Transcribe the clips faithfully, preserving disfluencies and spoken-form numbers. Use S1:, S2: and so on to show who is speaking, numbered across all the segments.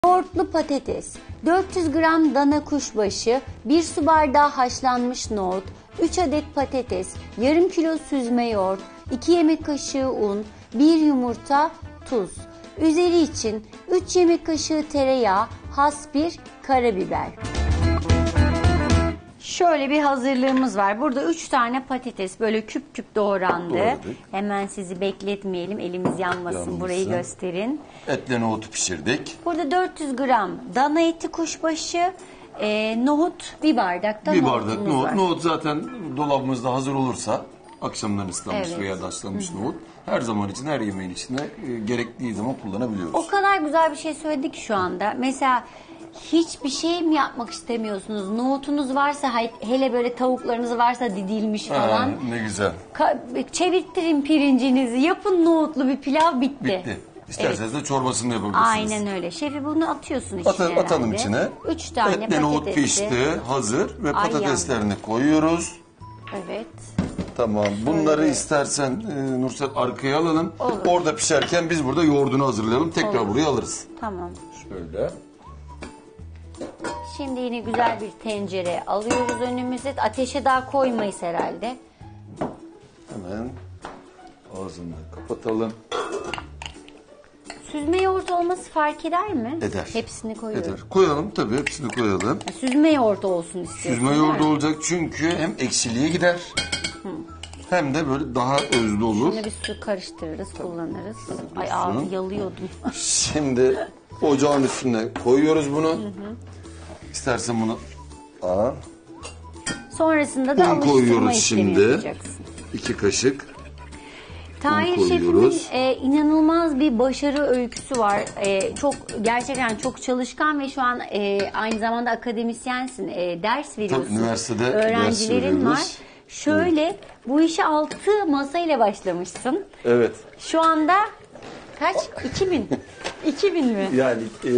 S1: Yoğurtlu patates, dört yüz gram dana kuşbaşı, bir su bardağı haşlanmış nohut, üç adet patates, yarım kilo süzme yoğurt, iki yemek kaşığı un, bir yumurta, tuz. Üzeri için üç yemek kaşığı tereyağı, has bir karabiber. Şöyle bir hazırlığımız var. Burada üç tane patates böyle küp küp doğrandı.
S2: Doğradık.
S1: Hemen sizi bekletmeyelim. Elimiz yanmasın.
S2: Yanmasın.
S1: Burayı gösterin.
S2: Etle nohutu pişirdik.
S1: Burada dört yüz gram dana eti kuşbaşı, e, nohut bir bardakta
S2: Bir
S1: nohutumuz
S2: bardak nohut.
S1: var.
S2: Nohut zaten dolabımızda hazır olursa akşamdan ıslanmış
S1: Evet.
S2: veya da haşlanmış nohut. Her zaman için, her yemeğin içinde e, gerektiği zaman kullanabiliyoruz.
S1: O kadar güzel bir şey söyledik şu anda. Mesela hiçbir şey mi yapmak istemiyorsunuz? Nohutunuz varsa, hele böyle tavuklarınız varsa didilmiş
S2: Ha,
S1: falan.
S2: ne güzel.
S1: Ka- çevirttirin pirincinizi, yapın nohutlu bir pilav, bitti.
S2: Bitti. İsterseniz de çorbasını da yapabilirsiniz.
S1: Aynen öyle. Şefi bunu atıyorsun içine
S2: At,
S1: herhalde.
S2: atalım içine.
S1: Üç tane
S2: Etle
S1: patatesi.
S2: nohut pişti, hazır ve
S1: Ay,
S2: patateslerini koyuyoruz.
S1: Evet.
S2: Tamam. Bunları
S1: Şöyle.
S2: istersen e, Nursel arkaya alalım.
S1: Olur.
S2: Orada pişerken biz burada yoğurdunu hazırlayalım. Tekrar
S1: Olur.
S2: buraya alırız.
S1: Tamam.
S2: Şöyle.
S1: Şimdi yine güzel bir tencere alıyoruz önümüze. Ateşe daha koymayız herhalde.
S2: Hemen ağzını kapatalım.
S1: Süzme yoğurt olması fark eder mi?
S2: Eder.
S1: Hepsini koyuyoruz.
S2: Eder. Koyalım tabii, hepsini koyalım.
S1: Süzme yoğurt olsun istiyorsun.
S2: Süzme
S1: değil
S2: yoğurdu
S1: mi?
S2: olacak çünkü hem eksiliğe gider hem de böyle daha özlü olur.
S1: Yine bir su karıştırırız, kullanırız. Ay
S2: Olsun.
S1: abi yalıyordum.
S2: Şimdi ocağın üstüne koyuyoruz bunu. İstersen bunu Aa,
S1: Sonrasında da
S2: un
S1: alıştırma
S2: koyuyoruz
S1: işlemi
S2: şimdi.
S1: yapacaksın.
S2: İki kaşık.
S1: Tahir
S2: Un
S1: Şef'imin
S2: koyuyoruz.
S1: e, inanılmaz bir başarı öyküsü var. E, çok gerçekten çok çalışkan ve şu an e, aynı zamanda akademisyensin. E, ders veriyorsun.
S2: Tabii, üniversitede ders
S1: Öğrencilerin
S2: veriyoruz.
S1: var. Şöyle bu işe altı masayla başlamışsın.
S2: Evet.
S1: Şu anda kaç? iki bin. iki bin mi?
S2: Yani e,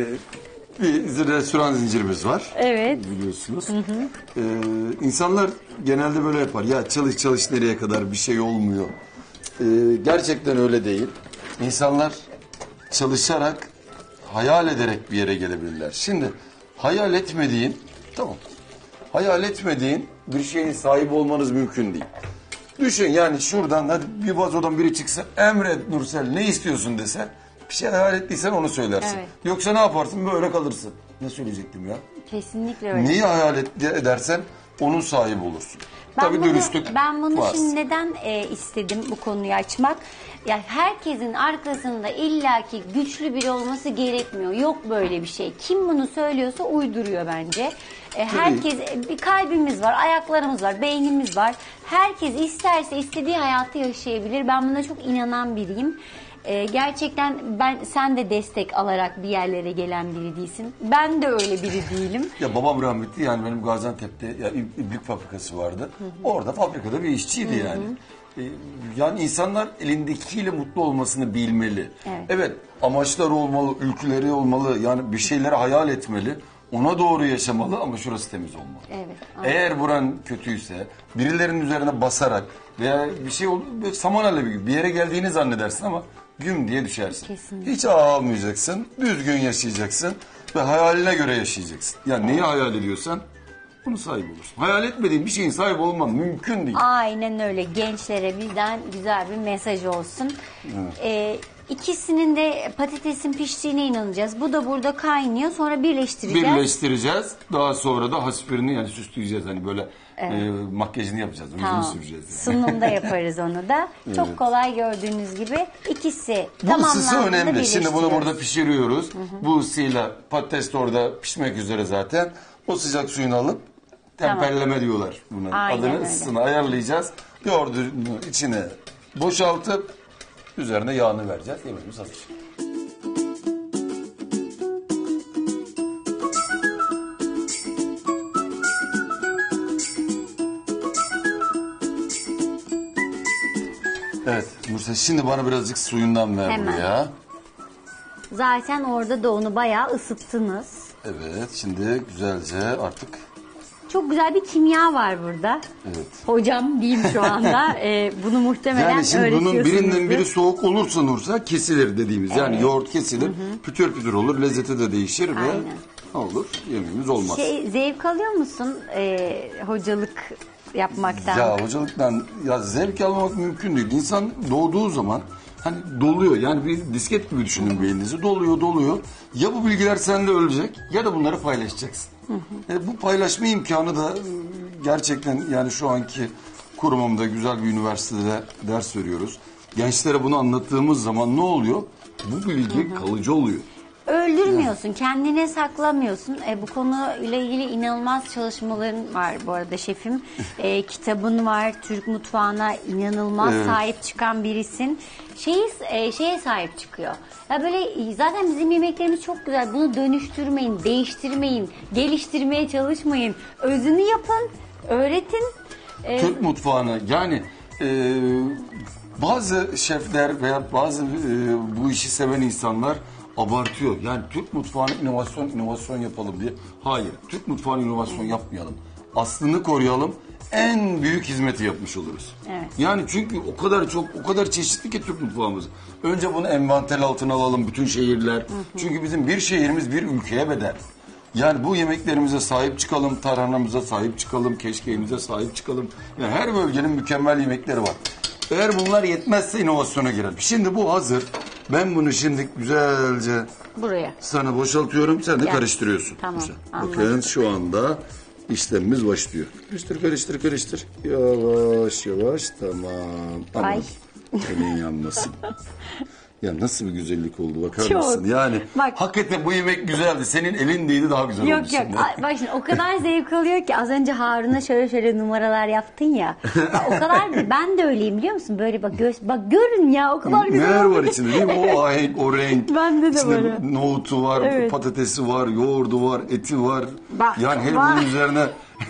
S2: bir restoran zincirimiz var.
S1: Evet.
S2: Biliyorsunuz. E, insanlar genelde böyle yapar. Ya çalış çalış nereye kadar bir şey olmuyor. E, gerçekten öyle değil. İnsanlar çalışarak, hayal ederek bir yere gelebilirler. Şimdi hayal etmediğin, tamam. Hayal etmediğin bir şeyin sahibi olmanız mümkün değil. Düşün yani şuradan hadi bir vazodan biri çıksa emret Nursel ne istiyorsun dese bir şey hayal ettiysen onu söylersin.
S1: Evet.
S2: Yoksa ne yaparsın böyle kalırsın. Ne söyleyecektim ya?
S1: Kesinlikle öyle.
S2: Neyi hayal et, edersen onun sahibi olursun.
S1: Ben
S2: Tabii
S1: bunu,
S2: dürüstlük
S1: ben bunu
S2: varsa.
S1: şimdi neden e, istedim bu konuyu açmak? Ya herkesin arkasında illaki güçlü biri olması gerekmiyor. Yok böyle bir şey. Kim bunu söylüyorsa uyduruyor bence. E, herkes e, bir kalbimiz var, ayaklarımız var, beynimiz var. Herkes isterse istediği hayatı yaşayabilir. Ben buna çok inanan biriyim. E, gerçekten ben sen de destek alarak bir yerlere gelen biri değilsin. Ben de öyle biri değilim.
S2: Ya babam rahmetli yani benim Gaziantep'te ya, ip- iplik fabrikası vardı. Orada fabrikada bir işçiydi yani. Ee, yani insanlar elindekiyle mutlu olmasını bilmeli.
S1: Evet.
S2: Evet amaçları olmalı, ülkeleri olmalı. Yani bir şeyleri hayal etmeli. Ona doğru yaşamalı ama şurası temiz olmalı.
S1: Evet. Aynen.
S2: Eğer buran kötüyse birilerinin üzerine basarak veya bir şey oldu saman alevi gibi bir yere geldiğini zannedersin ama güm diye düşersin.
S1: Kesinlikle.
S2: Hiç ağlamayacaksın, düzgün yaşayacaksın ve hayaline göre yaşayacaksın. Yani neyi hayal ediyorsan bunu sahip olursun. Hayal etmediğin bir şeyin sahibi olman mümkün değil.
S1: Aynen öyle. Gençlere bizden güzel bir mesaj olsun. Ee, ikisinin de patatesin piştiğine inanacağız. Bu da burada kaynıyor. Sonra birleştireceğiz.
S2: Birleştireceğiz. Daha sonra da hasbirini yani süsleyeceğiz. Hani böyle e, makyajını yapacağız. Yüzünü
S1: Tamam.
S2: süreceğiz. Yani.
S1: Sunumda yaparız onu da. Çok kolay gördüğünüz gibi. İkisi
S2: Bu ısısı
S1: tamamlandığında
S2: önemli. Şimdi bunu burada
S1: birleştiriyoruz.
S2: pişiriyoruz. Bu ısıyla patates de orada pişmek üzere zaten. O sıcak suyunu alıp temperleme diyorlar buna.
S1: Aynen
S2: Adını
S1: öyle.
S2: ısısını ayarlayacağız. Yoğurdunu içine boşaltıp üzerine yağını vereceğiz. Yemeğimiz hazır. Evet Nursel şimdi bana birazcık suyundan ver
S1: Hemen.
S2: buraya.
S1: Zaten orada da onu bayağı ısıttınız.
S2: Evet şimdi güzelce artık
S1: çok güzel bir kimya var burada.
S2: Evet.
S1: Hocam diyeyim şu anda. Ee, bunu muhtemelen
S2: Yani şimdi bunun
S1: öğretiyorsunuzdur.
S2: birinden biri soğuk olursa Nursa kesilir dediğimiz. Yani yoğurt kesilir, pütür pütür olur, lezzeti de değişir ve
S1: Aynen.
S2: ne olur? Yemeğimiz olmaz.
S1: Şey, zevk alıyor musun e, hocalık yapmaktan?
S2: Ya hocalıktan ya zevk almak mümkün değil. İnsan doğduğu zaman hani doluyor. Yani bir disket gibi düşünün beyninizi. Doluyor, doluyor. Ya bu bilgiler sende ölecek ya da bunları paylaşacaksın. E, bu paylaşma imkanı da e, gerçekten yani şu anki kurumumda güzel bir üniversitede ders veriyoruz. Gençlere bunu anlattığımız zaman ne oluyor? Bu bilgi kalıcı oluyor.
S1: Öldürmüyorsun, kendine saklamıyorsun. E, bu konuyla ilgili inanılmaz çalışmaların var bu arada şefim. E, kitabın var, Türk mutfağına inanılmaz
S2: Evet.
S1: sahip çıkan birisin. Şeyi, e, şeye sahip çıkıyor. Ya böyle zaten bizim yemeklerimiz çok güzel. Bunu dönüştürmeyin, değiştirmeyin, geliştirmeye çalışmayın. Özünü yapın, öğretin. E,
S2: Türk mutfağını yani e, bazı şefler veya bazı e, bu işi seven insanlar abartıyor. Yani Türk mutfağını inovasyon inovasyon yapalım diye. Hayır, Türk mutfağını inovasyon yapmayalım. Aslını koruyalım. En büyük hizmeti yapmış oluruz.
S1: Evet.
S2: Yani çünkü o kadar çok, o kadar çeşitli ki Türk mutfağımız. Önce bunu envanter altına alalım bütün şehirler. Hı hı. Çünkü bizim bir şehrimiz bir ülkeye bedel. Yani bu yemeklerimize sahip çıkalım, tarhanamıza sahip çıkalım, keşkeğimize sahip çıkalım. Yani her bölgenin mükemmel yemekleri var. Eğer bunlar yetmezse inovasyona girelim. Şimdi bu hazır. Ben bunu şimdi güzelce
S1: buraya.
S2: sana boşaltıyorum. Sen de
S1: Ya.
S2: karıştırıyorsun.
S1: Tamam,
S2: Güzel.
S1: anladım.
S2: Bakın şu anda işlemimiz başlıyor. Karıştır, karıştır, karıştır. Yavaş, yavaş. Tamam. Aman.
S1: Ay.
S2: Elin yanmasın. Ya nasıl bir güzellik oldu bakar
S1: Çok.
S2: mısın? Yani
S1: Bak.
S2: hakikaten bu yemek güzeldi. Senin elin değdi daha güzel oldu.
S1: Yok yok.
S2: şimdi.
S1: Ay, bak şimdi o kadar zevk alıyor ki az önce Harun'a şöyle şöyle numaralar yaptın ya. Bak, o kadar ben de öyleyim biliyor musun? Böyle bak göz bak görün ya o kadar güzel.
S2: Neler
S1: oldu
S2: var
S1: ki.
S2: içinde değil mi? O ahenk, o renk.
S1: Bende de
S2: İçinde
S1: böyle.
S2: nohutu var,
S1: Evet.
S2: patatesi var, yoğurdu var, eti var.
S1: Bak,
S2: yani her
S1: var.
S2: bunun üzerine...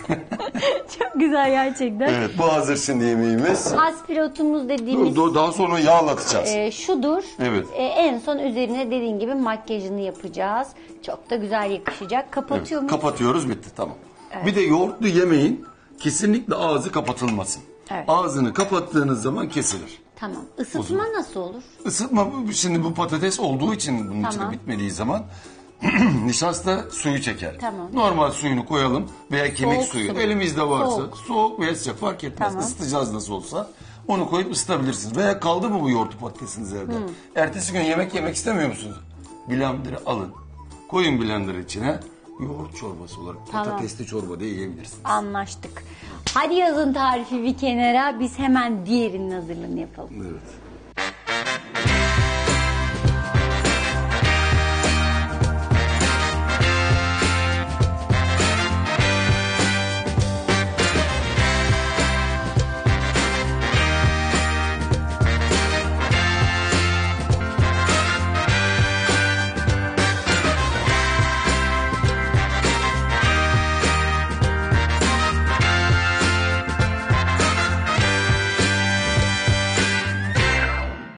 S1: Çok güzel gerçekten.
S2: Evet, bu hazır şimdi yemeğimiz.
S1: Haspirotumuz dediğimiz
S2: Dur, daha sonra yağlatacağız.
S1: e, şudur.
S2: Evet.
S1: E, en son üzerine dediğin gibi makyajını yapacağız. Çok da güzel yakışacak. Kapatıyor
S2: Evet,
S1: muyuz?
S2: kapatıyoruz, bitti, tamam. Bir de yoğurtlu yemeğin kesinlikle ağzı kapatılmasın.
S1: Evet.
S2: Ağzını kapattığınız zaman kesilir.
S1: Tamam. Isıtma nasıl olur?
S2: Isıtma, şimdi bu patates olduğu için bunun içinde
S1: Tamam.
S2: bitmediği zaman nişasta suyu çeker.
S1: Tamam.
S2: Normal suyunu koyalım veya kemik
S1: Soğuk
S2: suyu
S1: su mu?
S2: elimizde varsa soğuk,
S1: Soğuk.
S2: veya sıcak fark etmez.
S1: Tamam.
S2: Isıtacağız nasıl olsa. Onu koyup ısıtabilirsiniz. Veya kaldı mı bu yoğurtlu patatesiniz evde?
S1: Hmm.
S2: Ertesi gün yemek yemek istemiyor musunuz? Blender'ı alın. Koyun blender'ı içine. Yoğurt çorbası olarak
S1: Tamam.
S2: patatesli çorba diye yiyebilirsiniz.
S1: Anlaştık. Hadi yazın tarifi bir kenara. Biz hemen diğerinin hazırlığını yapalım.
S2: Evet.